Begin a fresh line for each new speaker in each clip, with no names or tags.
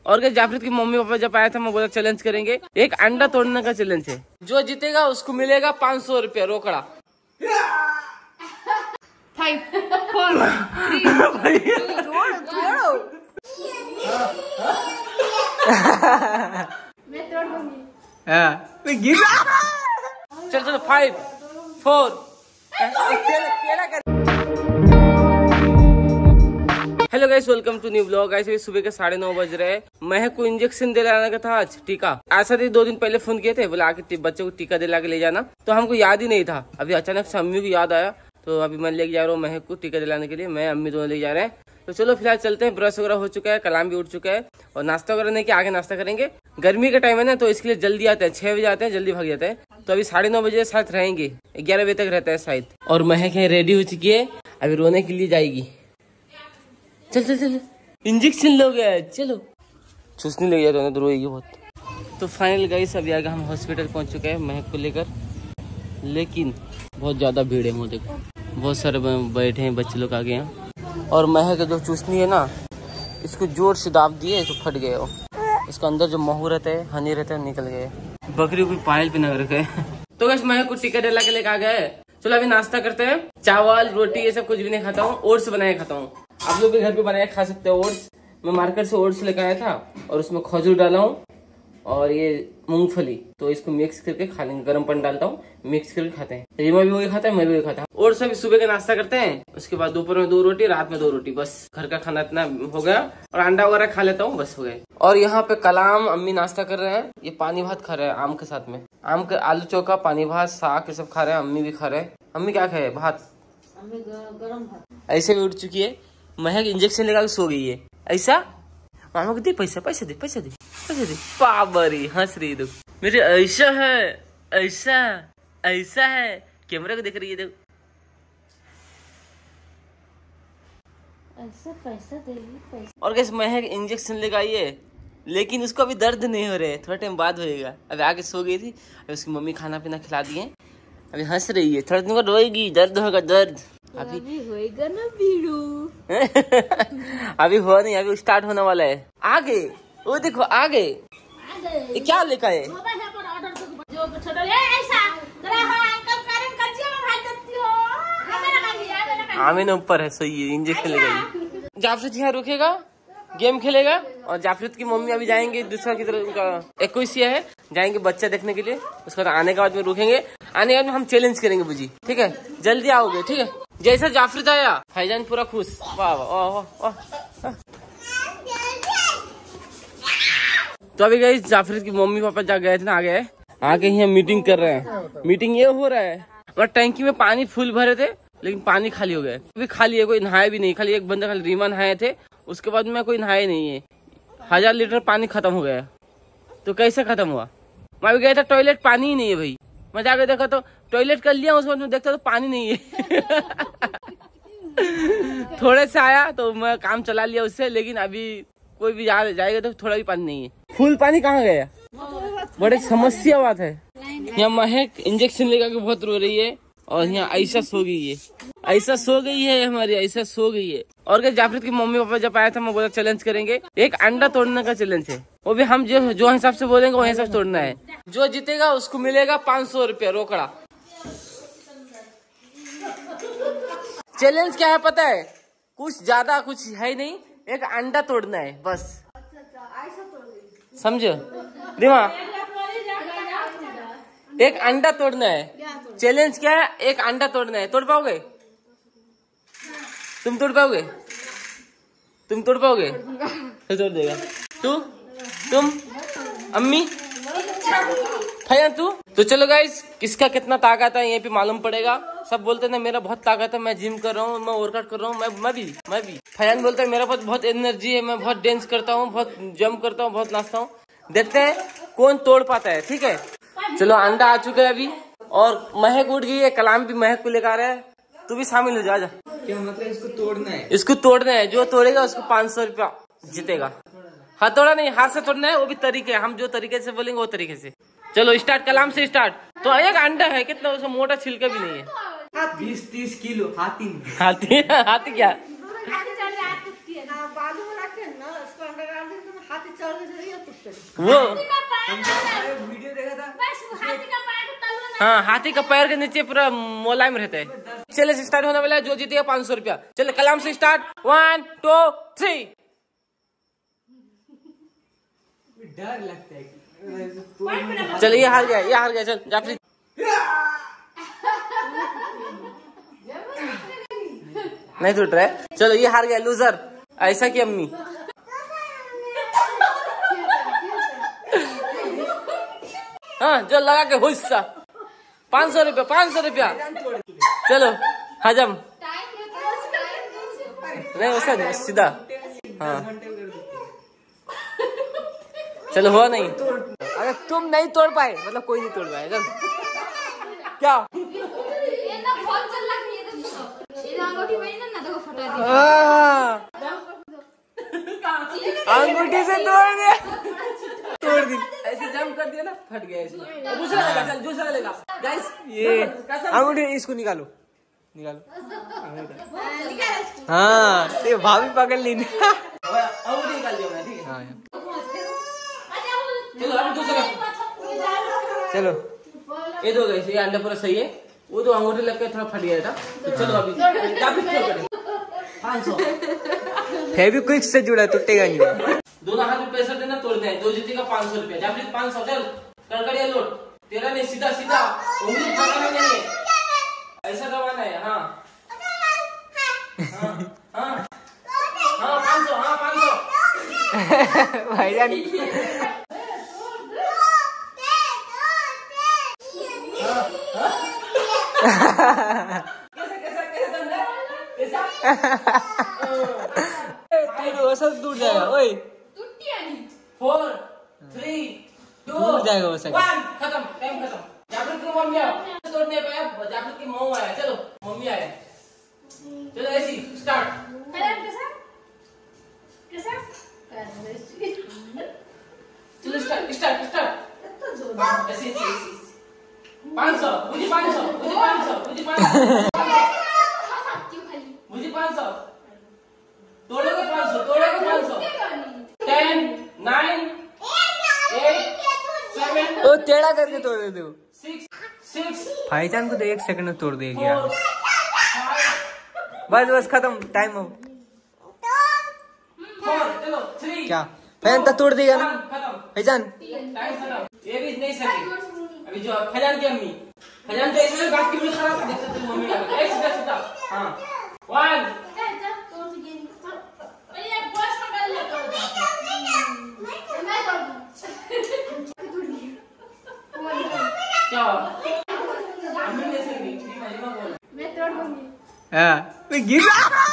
और क्या, जाफरीद की मम्मी पापा जब आया था मैं बोला चैलेंज करेंगे, एक अंडा तोड़ने का चैलेंज है। जो जीतेगा उसको मिलेगा 500 रुपया रोकड़ा।
5, 4, 3
चलो 5, 4। Hello guys, welcome to new blog. Guys सुबह के 9:30 बज रहे हैं। महक को इंजेक्शन दिलाने का था आज, टीका। ऐसा थी 2 दिन पहले फोन किए थे, बोला आके बच्चे को टीका दिला के ले जाना, तो हमको याद ही नहीं था। अभी अचानक से अम्मी को याद आया, तो अभी मैं लेके जा रहा हूँ महक को टीका दिलाने के लिए। मैं अम्मी दोनों ले जा रहे हैं। तो चलो फिलहाल चलते हैं। ब्रश वगैरह हो चुका है, कलाम भी उठ चुका है, और नाश्ता वगैरह नहीं किया, आगे नाश्ता करेंगे। गर्मी का टाइम है ना, तो इसके लिए जल्दी आते हैं। 6 बजे आते हैं, जल्दी भाग जाते हैं। तो अभी 9:30 बजे शायद रहेंगे, 11 बजे तक रहता है शायद। और महक है रेडी हो चुकी है, अभी रोने के लिए जाएगी। चल चल चल, इंजेक्शन लोगे, चलो। चूसने लग जाए तो रोएगी बहुत। तो फाइनल गाइस अभी आगे हम हॉस्पिटल पहुंच चुके हैं महक को लेकर, लेकिन बहुत ज़्यादा भीड़ है। वो देखो बहुत सारे बैठे हैं बच्चे लोग आगे यहाँ। और महक जो चूसनी है ना, इसको जोर से दाब दिए तो फट गए। इसका अंदर जो महू रहता है, हनी रहता है, निकल गए। बकरी को पायल पे नग रखे। तो गाइस महक को टिकट दिला के लेकर आ गए। चलो अभी नाश्ता करते हैं। चावल रोटी ये सब कुछ भी नहीं खाता हूँ, ओट्स बनाए खाता हूँ। आप लोग भी घर पे बनाए खा सकते हो ओट्स। मैं मार्केट से ओट्स लेकर आया था, और उसमें खजूर डाला हूँ और ये मूंगफली। तो इसको मिक्स करके खा लेंगे। गर्म पानी डालता हूँ, मिक्स करके खाते हैं। रीमा भी वही खाता है, मैं भी वही खाता हूँ। ओट्स अभी सुबह का नाश्ता करते हैं, उसके बाद दोपहर में 2 रोटी, रात में 2 रोटी। बस घर का खाना इतना हो गया। और अंडा वगैरह खा लेता हूँ, बस हो गया। और यहाँ पे कलाम अम्मी नाश्ता कर रहे हैं। ये पानी भात खा रहे हैं आम के साथ में। आम के आलू चोखा, पानी भात, साग ये सब खा रहे हैं। अम्मी भी खा रहे हैं। अम्मी क्या खाए? भात। गरम भात। ऐसे भी उठ चुकी है महक, इंजेक्शन लगा के सो गई है। ऐसा मामा को दे पैसा, पैसा दे, पैसा दे, पैसा दे। पाबरी हंस रही दो मेरे। ऐसा है, ऐसा ऐसा है, कैमरा को देख रही है देखो।
ऐसा पैसा देगी पैसा।
और कैसे महक इंजेक्शन लगाई है, लेकिन उसको अभी दर्द नहीं हो रहे, थोड़ा टाइम बाद होएगा। अभी आके सो गई थी, अभी उसकी मम्मी खाना पीना खिला दिए। अभी हंस रही है, थोड़ा दिन बाद रोएगी, दर्द होगा, दर्द
अभी होएगा ना भीड़ू।
अभी हुआ नहीं, अभी स्टार्ट होने वाला है। आगे वो देखो, आगे ये क्या लिखा है? आमिन ऊपर है, सही है। इंजेक्शन लगाइए। जाफरीद यहाँ रुकेगा, गेम खेलेगा। और जाफरीद की मम्मी अभी जाएंगे दूसरा की तरफ, उनका 21 है, जाएंगे बच्चा देखने के लिए। उसके बाद आने के बाद में रुकेंगे। आने के बाद में हम चैलेंज करेंगे बुजी, ठीक है? जल्दी आओगे, ठीक है? जैसा जाफरीद आया भाईजान पूरा खुश। वाह वाह वाह। तो अभी गई जाफरीद की मम्मी पापा जा गए थे ना, आगे यहाँ मीटिंग कर रहे हैं। मीटिंग ये हो रहा है, और टैंकी में पानी फुल भरे थे, लेकिन पानी खाली हो गया। अभी खाली है, कोई नहाया भी नहीं। खाली एक बंदा, खाली रीमा नहाए थे, उसके बाद में कोई नहाया नहीं है। 1000 लीटर पानी खत्म हो गया। तो कैसे खत्म हुआ? मैं भी गया था टॉयलेट, पानी ही नहीं है भाई। मैं जाकर देखा तो टॉयलेट कर लिया, उसके बाद में देखता तो पानी नहीं है। थोड़े से आया तो मैं काम चला लिया उससे, लेकिन अभी कोई भी जाएगा तो थोड़ा भी पानी नहीं है। फुल पानी कहाँ गया? बड़े समस्या बात है। यहाँ महक इंजेक्शन लेकर के बहुत रो रही है, और यहाँ ऐसा सो गई है, ऐसा सो गई है हमारी, ऐसा सो गई है। और क्या, जाफरीद की मम्मी पापा जब आया था मैं बोला चैलेंज करेंगे, एक अंडा तोड़ने का चैलेंज है। वो भी हम जो हिसाब से बोलेंगे वो हिसाब से तोड़ना है। जो जीतेगा उसको मिलेगा 500 रुपया रोकड़ा। चैलेंज क्या है पता है? कुछ ज्यादा कुछ है नहीं, एक अंडा तोड़ना है बस। समझो दिमा, एक अंडा तोड़ना है। चैलेंज क्या है? एक अंडा तोड़ना है। तोड़ पाओगे? तुम तोड़ पाओगे? तुम तोड़ पाओगे? तो तोड़ देगा तू, तुम, अम्मी, भैया तू। तो चलो गाइस, किसका कितना ताकत है ये भी मालूम पड़ेगा। सब बोलते हैं मेरा बहुत ताकत है, मैं जिम कर रहा हूँ, मैं वर्कआउट कर रहा हूँ। मैं भी फैन बोलता है मेरा पास बहुत एनर्जी है, मैं बहुत डांस करता हूँ, बहुत जंप करता हूँ, बहुत नाचता हूँ। देखते हैं कौन तोड़ पाता है, ठीक है? चलो अंडा आ चुका है अभी, और महक उठ गई है। कलाम भी महक को लेकर आ रहा है, तू भी शामिल हो जा।
क्या मतलब? इसको तोड़ना है?
इसको तोड़ना है, जो तोड़ेगा उसको 500 रुपया जीतेगा। हथौड़ा नहीं, हाथ से तोड़ना है। वो भी तरीके, हम जो तरीके से बोलेंगे वो तरीके से। चलो स्टार्ट, कलाम से स्टार्ट। तो एक अंडा है, कितना उसका मोटा छिलका भी नहीं है।
20-30 किलो। हाथी
हाथी क्या? वो
वीडियो देखा था।
हाँ, हाथी का पैर के नीचे पूरा मोलायम रहता है। चले से स्टार्ट होने वाला है, जो जीतेगा 500 रुपया। चले कलाम से स्टार्ट, 1 2 3।
डर लगता है।
चल ये हार गया, चल जाफरी। नहीं टूट रहा है। चलो ये हार गया, लूजर। ऐसा की अम्मी। हाँ, जो लगा के हुस्सा 500 रुपया। चलो हजम नहीं, वैसा नहीं, सीधा। हाँ चलो, हुआ नहीं। अगर तुम नहीं तोड़ पाए मतलब कोई नहीं तोड़ पाएगा। क्या अंगूठी से तोड़ दी ऐसे जम कर दिया ना, फट गया इसमें। दूसरा लेगा, चल दूसरा लेगा। गाइस ये अंगूठी इसको निकालो। हाँ, ये भाभी पकड़ ली। अंगूठी निकाल दिया मैं, ठीक है। हाँ चलो अभी दूसरा। चलो ये दो गए, ये अंडा पूरा सही है। वो तो अंगूठी लग के थोड़ा फट गया था। तो चलो अभी 500 फेविक्विक से जुड़ा, टूटेगा नहीं। दोनों हाथ में पैसा देना, तोड़ना है। जो जीतेगा 500 रुपया। जाफरी 500। चल कड़कड़िया लोट। तेरा नहीं, सीधा उंगली पकड़ना नहीं है, ऐसा दबाना है। हाँ 500। हाँ 500 भाईजान। कैसा दूर जाएगा? ओए 4 3 2 दूर जाएगा वो सब। 1 खत्म, टाइम खत्म। जाफरी की मम्मी आया, तोड़ने पाया। जाफरी की मम्मी आया। चलो मम्मी आया। चलो ऐसी स्टार्ट। चलो स्टार्ट। ऐसी 500 मुझे 500 तोड़ोगे 500 10 9 8 7 ओ टेढ़ा करके तोड़ देते हो। 6 भाईजान को तो 1 सेकंड में तोड़ देगी। बस खत्म, टाइम हो। 4 चलो 3 क्या फैन तक तोड़ देगा ना भाईजान। ये भी नहीं सकी। अभी जो फैजान की अम्मी, फैजान तो ऐसे बात की मुझे खराब देख सकते हो। मम्मी का सीधा। हाँ 1 क्या अम्मी नहीं सकी। मैं तोड़ दूंगी। हाँ मैं गिर रहा।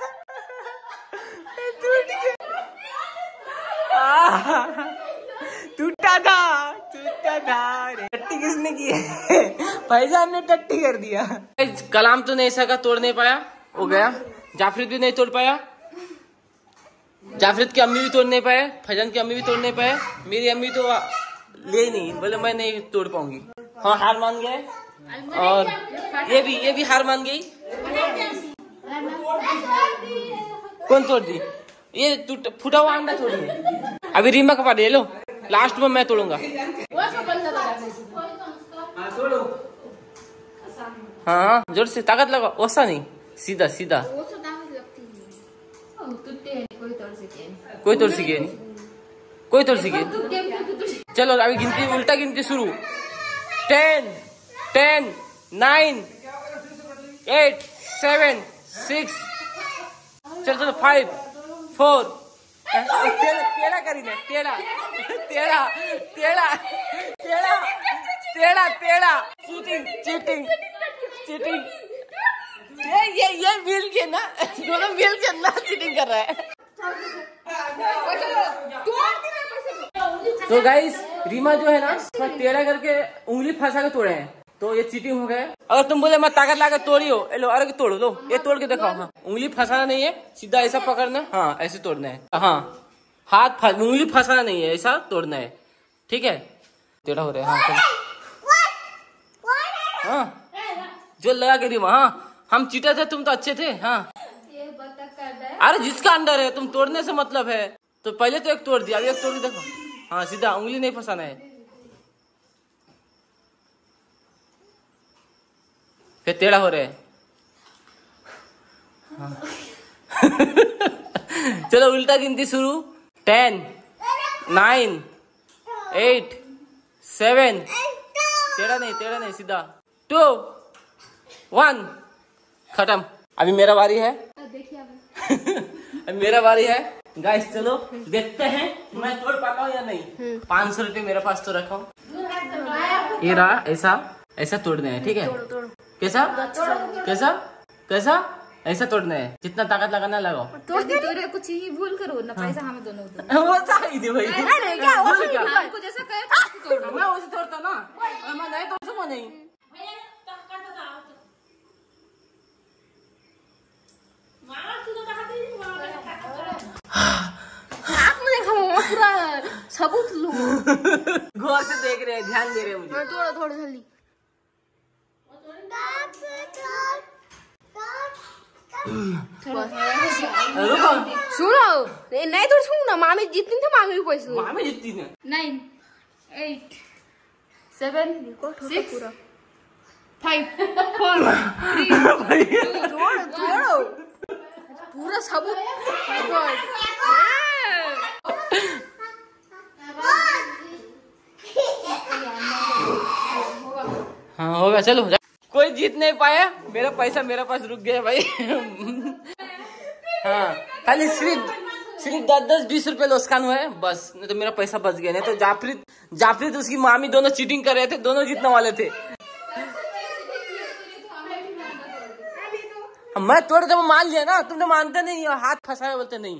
टूटा था। टट्टी किसने की है? भाईजान ने टट्टी कर दिया। कलाम तो नहीं सका, तोड़ नहीं पाया, हो गया। जाफरीद भी नहीं तोड़ पाया। जाफरीद की अम्मी भी तोड़ नहीं पाए। फैजान की अम्मी भी तोड़ नहीं पाए। मेरी अम्मी तो ले ही नहीं, बोले मैं नहीं तोड़ पाऊंगी। हाँ हार मान गए। और ये भी हार मान गई। कौन तोड़ दी? ये फूटा हुआ अंडा तोड़ी। अभी रीमा का पार्टी लो, लास्ट में मैं तोड़ूंगा। हाँ जोर से ताकत लगा। वैसा नहीं, सीधा। कोई तोड़ सके नहीं। चलो अभी गिनती, उल्टा गिनती शुरू। 10 9 8 7 6 चलो 5 4 टेढ़ा करीने टेढ़ा चीटिंग ये मिल के ना, दोनों मिल के ना चीटिंग कर रहा है। तो गाइस रीमा जो है ना, टेढ़ा करके उंगली फंसा के तोड़े हैं, तो ये चीटिंग हो गया। अगर तुम बोले मैं ताकत लाकर तोड़ी हो, लो अरे तोड़ लो, ये तोड़ के दिखाओ। हाँ उंगली फंसाना नहीं है, सीधा ऐसा पकड़ना। हाँ ऐसे तोड़ना है। हाँ उंगली फंसाना नहीं है, ऐसा तोड़ना है। ठीक है, टेढ़ा हो रहा है। हाँ जो लगा के रीमा। हाँ हम चीटर थे, तुम तो अच्छे थे। हाँ अरे जिसका अंडर है, तुम तोड़ने से मतलब है, तो पहले तो एक तोड़ दिया, अभी एक तोड़ के देखो। हाँ सीधा, उंगली नहीं फंसाना है। फिर टेढ़ा हो रहे हैं। हाँ। चलो उल्टा गिनती शुरू। 10, 9, 8, 7, टेढ़ा नहीं सीधा, 2, 1, खत्म। अभी मेरा बारी है।
देखिए आप।
अभी मेरा बारी है गाइस, चलो देखते हैं मैं तोड़ पाता हूँ या नहीं। 500 रुपये मेरे पास तो रखा हूँ। ये रहा, ऐसा तोड़ना है, ठीक है? कैसा कैसा कैसा ऐसा तोड़ना है, जितना ताकत लगाना लगाओ।
तोड़े कुछ ही भूल करो ना, पैसा हमें दोनों
वो चाहिए थी भाई।
हमको जैसा कहे
मैं उसे तोड़ता ना, मैं नहीं तोड़ सकूँ नहीं।
पूरा सबूत लो।
गौर से देख रहे हैं, ध्यान दे रहे हैं मुझे।
थोड़ा जल्दी।
रुको,
सुनो नहीं तो सुन ना, मामी जितनी थे मामी भी पैसे दो।
मामी जितनी है।
9, 8, 7, 6, 5, 4, 3, 2, पूरा सबूत।
हाँ होगा, चलो कोई जीत नहीं पाया, मेरा पैसा मेरे पास रुक गया भाई। हाँ खाली सिर्फ 10-20 रुपए नुकसान हुआ है बस, नहीं तो मेरा पैसा बच गया। नहीं तो जाफरीत उसकी मामी दोनों चीटिंग कर रहे थे, दोनों जीतने वाले थे। मैं तोड़ के मान लिया ना, तुमने मानते नहीं, हाथ फंसाए बोलते नहीं।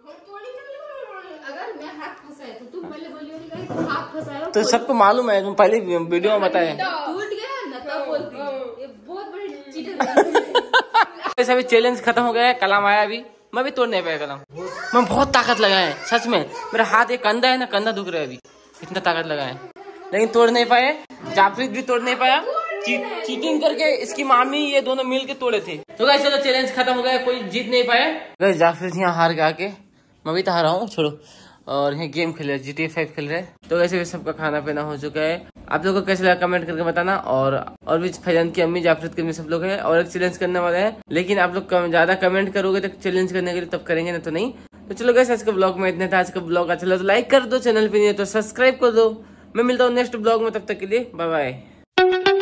अगर मैं हाथ फंसाए तो तुम पहले बोलियो नहीं, तुम हाथ फंसाए
तो सबको मालूम है, तुम पहले वीडियो में बताए।
टूट गया ना तब बोलती है, ये बहुत बड़ी चीटर।
वैसे अभी चैलेंज खत्म हो गया है, कलम आया अभी, मैं भी तोड़ नहीं पाया कलम। मैं बहुत ताकत लगाया है सच में, मेरा हाथ एक कंधा है ना, कंधा दुख रहा है अभी, इतना ताकत लगाया है, लेकिन तोड़ नहीं पाए। जाफरीत भी तोड़ नहीं पाया, चीटिंग करके इसकी मामी ये दोनों मिल के तोड़े थे। तो गाइस चलो चैलेंज खत्म हो गया, कोई जीत नहीं पाया। गाइस जाफरीत यहाँ हार गया के, मैं भी तो हारा हूँ, छोड़ो। और यहाँ गेम खेल रहे, GTA 5 खेल रहे। तो वैसे भी सबका खाना पीना हो चुका है। आप लोगों को कैसे लगा कमेंट करके बताना। और भी फैजान की अम्मी, जाफरीत की अम्मी, सब लोग हैं और एक चैलेंज करने वाले हैं, लेकिन आप लोग ज्यादा कमेंट करोगे तो चैलेंज करने के लिए तब करेंगे, ना तो नहीं। तो चलो गाइस आज का ब्लॉग में इतना था। आज का ब्लॉग अच्छा लगा तो लाइक कर दो, चैनल पे नहीं है तो सब्सक्राइब कर दो। मैं मिलता हूँ नेक्स्ट ब्लॉग में, तब तक के लिए बाय बाय।